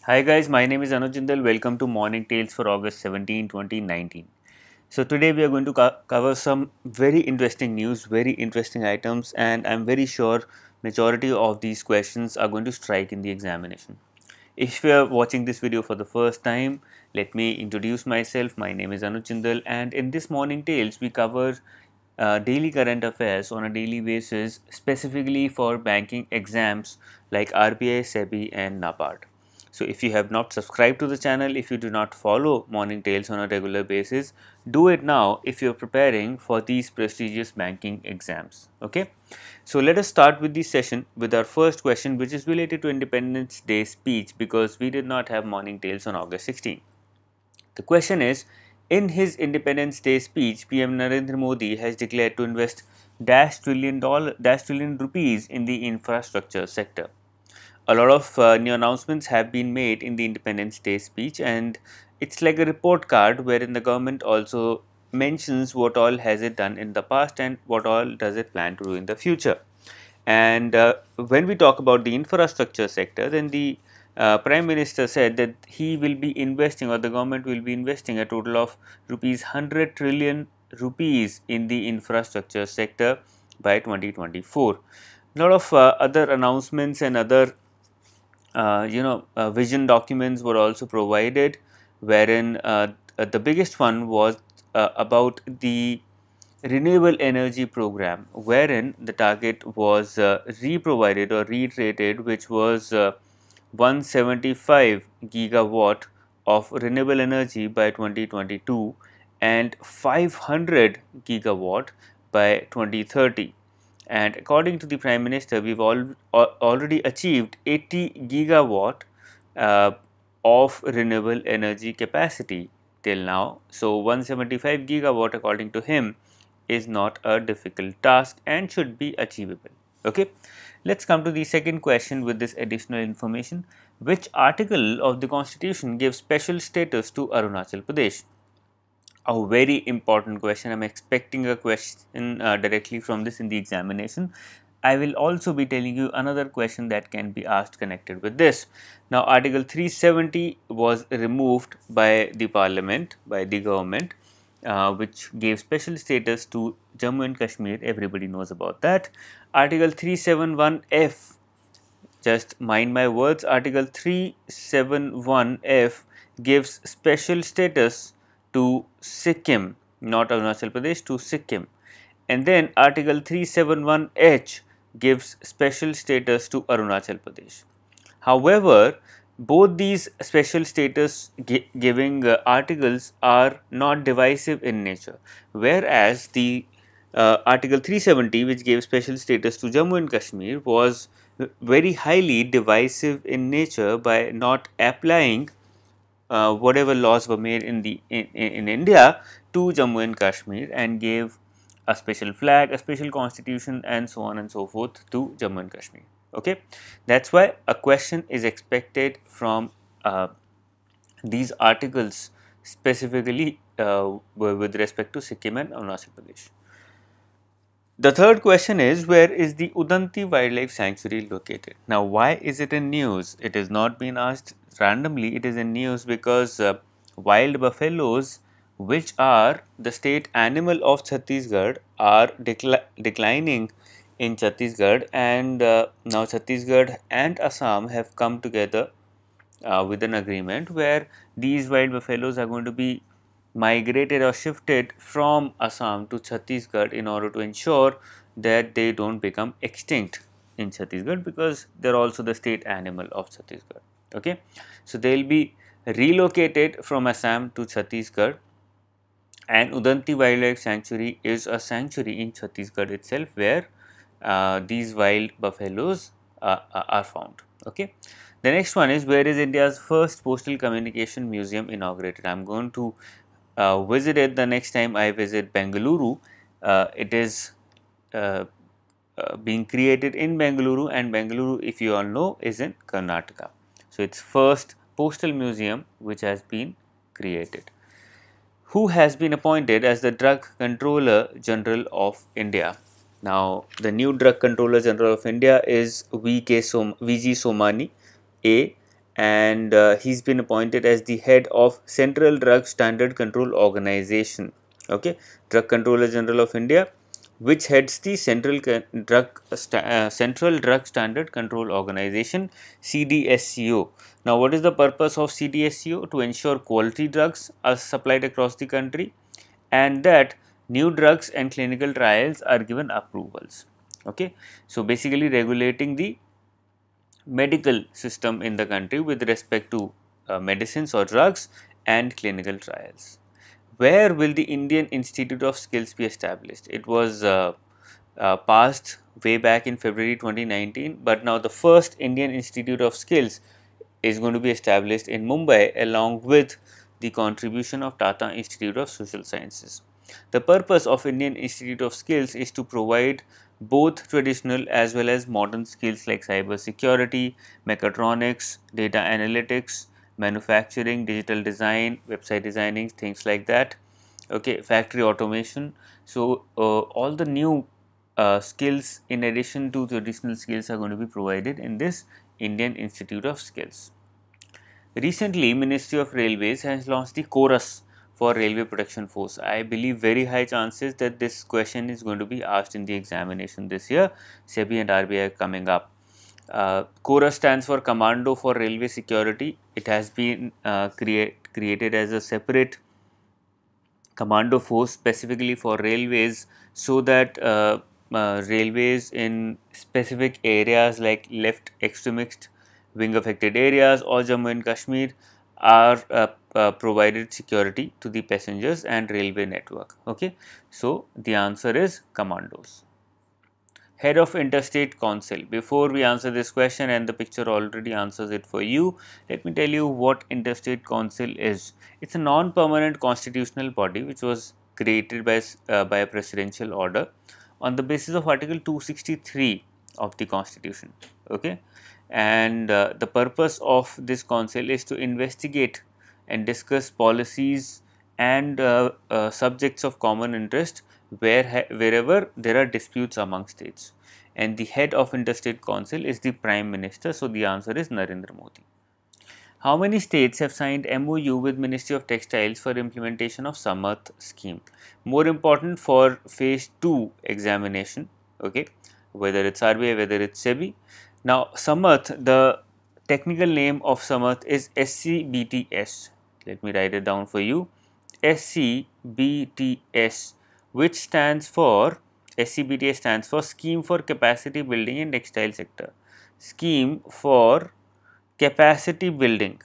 Hi guys, my name is Anuj Jindal. Welcome to Morning Tales for August 17, 2019. So today we are going to cover some very interesting news, very interesting items, and I'm very sure majority of these questions are going to strike in the examination. If you are watching this video for the first time, let me introduce myself. My name is Anuj Jindal, and in this Morning Tales we cover daily current affairs on a daily basis, specifically for banking exams like RBI, SEBI, and NABARD. So, if you have not subscribed to the channel, if you do not follow Morning Tales on a regular basis, do it now if you are preparing for these prestigious banking exams. Okay. So, let us start with the session with our first question, which is related to Independence Day speech because we did not have Morning Tales on August 16. The question is, in his Independence Day speech, PM Narendra Modi has declared to invest dash trillion rupees in the infrastructure sector. A lot of new announcements have been made in the Independence Day speech, and it's like a report card wherein the government also mentions what all has it done in the past and what all does it plan to do in the future. And when we talk about the infrastructure sector, then the Prime Minister said that he will be investing, or the government will be investing, a total of rupees 100 trillion rupees in the infrastructure sector by 2024. A lot of other announcements and other vision documents were also provided, wherein the biggest one was about the renewable energy program, wherein the target was re-provided or reiterated, which was 175 gigawatt of renewable energy by 2022 and 500 gigawatt by 2030. And according to the Prime Minister, we've already achieved 80 gigawatt uh, of renewable energy capacity till now. So 175 gigawatt, according to him, is not a difficult task and should be achievable. Okay, let's come to the second question with this additional information. Which article of the Constitution gives special status to Arunachal Pradesh? A very important question. I'm expecting a question directly from this in the examination. I will also be telling you another question that can be asked connected with this. Now, Article 370 was removed by the Parliament, by the government, which gave special status to Jammu and Kashmir. Everybody knows about that. Article 371F, just mind my words, Article 371F gives special status to Sikkim, not Arunachal Pradesh, to Sikkim. And then Article 371H gives special status to Arunachal Pradesh. However, both these special status giving articles are not divisive in nature, whereas the Article 370, which gave special status to Jammu and Kashmir, was very highly divisive in nature by not applying whatever laws were made in India to Jammu and Kashmir and gave a special flag, a special constitution, and so on and so forth to Jammu and Kashmir. Okay, that's why a question is expected from these articles specifically with respect to Sikkim and Arunachal Pradesh. The third question is, where is the Udanti Wildlife Sanctuary located? Now, why is it in news? It has not been asked randomly. It is in news because wild buffaloes, which are the state animal of Chhattisgarh, are declining in Chhattisgarh, and now Chhattisgarh and Assam have come together with an agreement where these wild buffaloes are going to be migrated or shifted from Assam to Chhattisgarh in order to ensure that they don't become extinct in Chhattisgarh, because they are also the state animal of Chhattisgarh. Okay, so they will be relocated from Assam to Chhattisgarh, and Udanti Wildlife Sanctuary is a sanctuary in Chhattisgarh itself where these wild buffaloes are found. Okay. The next one is, where is India's first postal communication museum inaugurated? I am going to visit it the next time I visit Bengaluru. It is being created in Bengaluru, and Bengaluru, if you all know, is in Karnataka. So, it's first postal museum which has been created. Who has been appointed as the Drug Controller General of India? Now, the new Drug Controller General of India is VG Somani A, and he's been appointed as the head of Central Drug Standard Control Organization. Okay, Drug Controller General of India, which heads the Central Drug Standard Control Organization, CDSCO. Now, what is the purpose of CDSCO? To ensure quality drugs are supplied across the country, and that new drugs and clinical trials are given approvals. Okay, so basically regulating the medical system in the country with respect to medicines or drugs and clinical trials. Where will the Indian Institute of Skills be established? It was passed way back in February 2019, but now the first Indian Institute of Skills is going to be established in Mumbai along with the contribution of Tata Institute of Social Sciences. The purpose of Indian Institute of Skills is to provide both traditional as well as modern skills like cyber security, mechatronics, data analytics, manufacturing, digital design, website designing, things like that. Okay, factory automation. So, all the new skills in addition to traditional skills are going to be provided in this Indian Institute of Skills. Recently, Ministry of Railways has launched the chorus for Railway Protection Force. I believe very high chances that this question is going to be asked in the examination this year. SEBI and RBI are coming up. Chorus stands for Commando for Railway Security. It has been created as a separate commando force specifically for railways, so that railways in specific areas like left extremist wing affected areas or Jammu and Kashmir are provided security to the passengers and railway network. Okay, so the answer is commandos. Head of Interstate Council. Before we answer this question, and the picture already answers it for you, let me tell you what Interstate Council is. It's a non-permanent constitutional body which was created by a presidential order on the basis of Article 263 of the Constitution. Okay, and the purpose of this council is to investigate and discuss policies and subjects of common interest wherever there are disputes among states, and the head of Interstate Council is the Prime Minister. So, the answer is Narendra Modi. How many states have signed MOU with Ministry of Textiles for implementation of Samarth scheme? More important for phase 2 examination, okay, whether it's RBI, whether it's SEBI. Now, Samarth, the technical name of Samarth is SCBTS. Let me write it down for you. SCBTS, which stands for SCBTS stands for Scheme for Capacity Building in Textile Sector. Scheme for capacity building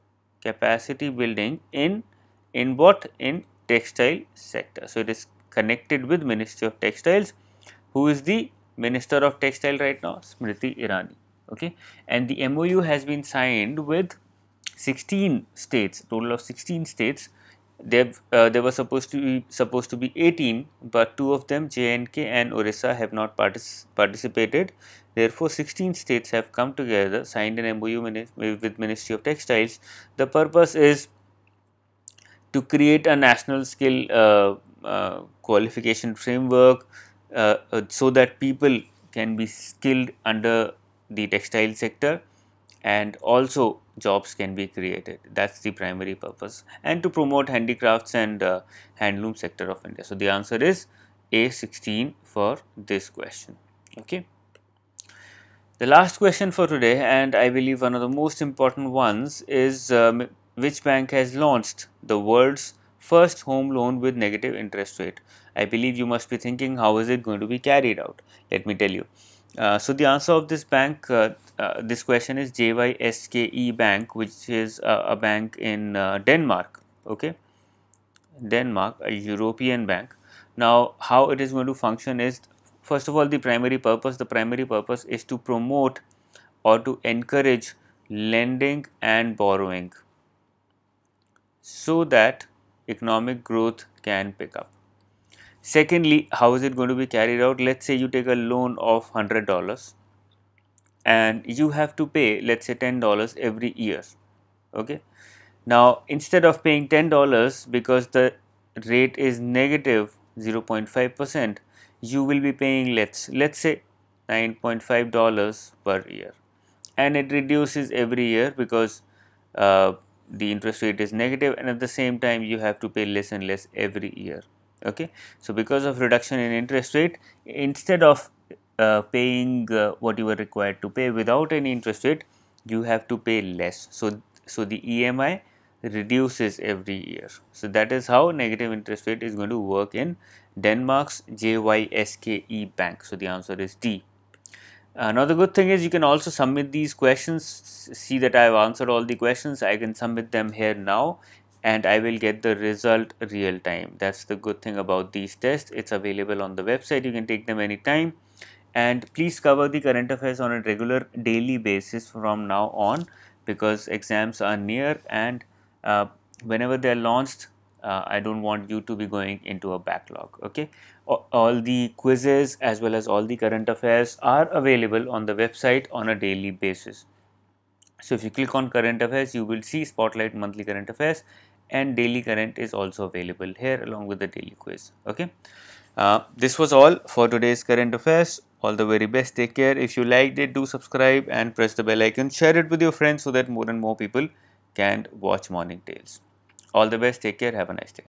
in what? In textile sector. So, it is connected with Ministry of Textiles. Who is the Minister of Textile right now? Smriti Irani. Okay, and the MOU has been signed with 16 states, total of 16 states. There were supposed to be 18, but two of them, J&K and Orissa, have not participated. Therefore, 16 states have come together, signed an MOU with Ministry of Textiles. The purpose is to create a national skill qualification framework so that people can be skilled under the textile sector, and also jobs can be created. That is the primary purpose, and to promote handicrafts and handloom sector of India. So, the answer is A16 for this question. Okay. The last question for today, and I believe one of the most important ones, is which bank has launched the world's first home loan with negative interest rate? I believe you must be thinking, how is it going to be carried out? Let me tell you. So, the answer of this bank, this question is JYSKE Bank, which is a bank in Denmark. Okay, Denmark, a European bank. Now, how it is going to function is, first of all, the primary purpose is to promote or to encourage lending and borrowing so that economic growth can pick up. Secondly, how is it going to be carried out? Let's say you take a loan of $100 and you have to pay, let's say, $10 every year. Okay. Now, instead of paying $10 because the rate is negative 0.5%, you will be paying let's say $9.5 per year. and it reduces every year because the interest rate is negative, and at the same time you have to pay less and less every year. Okay. So, because of reduction in interest rate, instead of paying what you were required to pay without any interest rate, you have to pay less. So the EMI reduces every year. So, that is how negative interest rate is going to work in Denmark's JYSKE Bank. So, the answer is D. Now, the good thing is you can also submit these questions. See that I have answered all the questions. I can submit them here now and I will get the result real time. That is the good thing about these tests. It is available on the website. You can take them anytime, and please cover the current affairs on a regular daily basis from now on, because exams are near, and whenever they are launched, I do not want you to be going into a backlog. Okay. All the quizzes as well as all the current affairs are available on the website on a daily basis. So, if you click on current affairs, you will see Spotlight monthly current affairs, and daily current is also available here along with the daily quiz. Okay. This was all for today's current affairs. All the very best. Take care. If you liked it, do subscribe and press the bell icon. Share it with your friends so that more and more people can watch Morning Tales. All the best. Take care. Have a nice day.